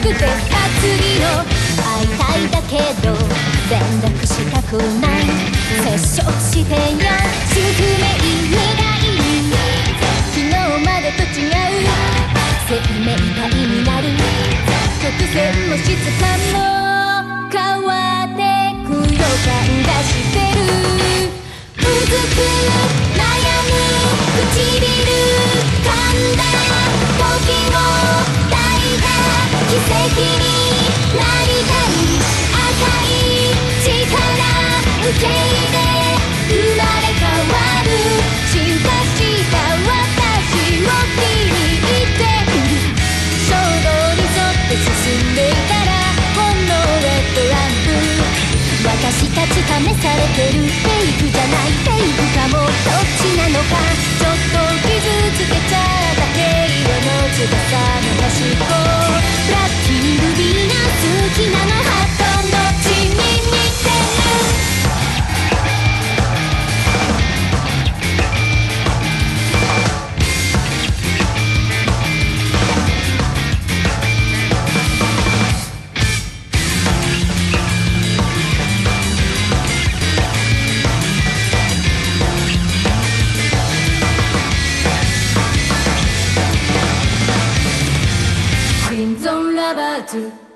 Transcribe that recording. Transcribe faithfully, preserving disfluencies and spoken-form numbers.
くて厚みの会いたいだけど連絡したくない接触してよ宿命みたいに昨日までと違う生命体になる曲線も質感も変わってく予感がしてるうずく悩む唇噛んだ時を抱いた奇跡になりたい赤い力受け入れ生まれ変わる進化した私を気に入って衝動に沿って進んでいたらほんのレッドランプ私たち試されてるフェイクじゃないフェイクかもどっちなのかちょっと傷つけちゃった毛色の翼の端っこブラッキールビーが好きなのハットどっちに似てるクリムゾンラバーズ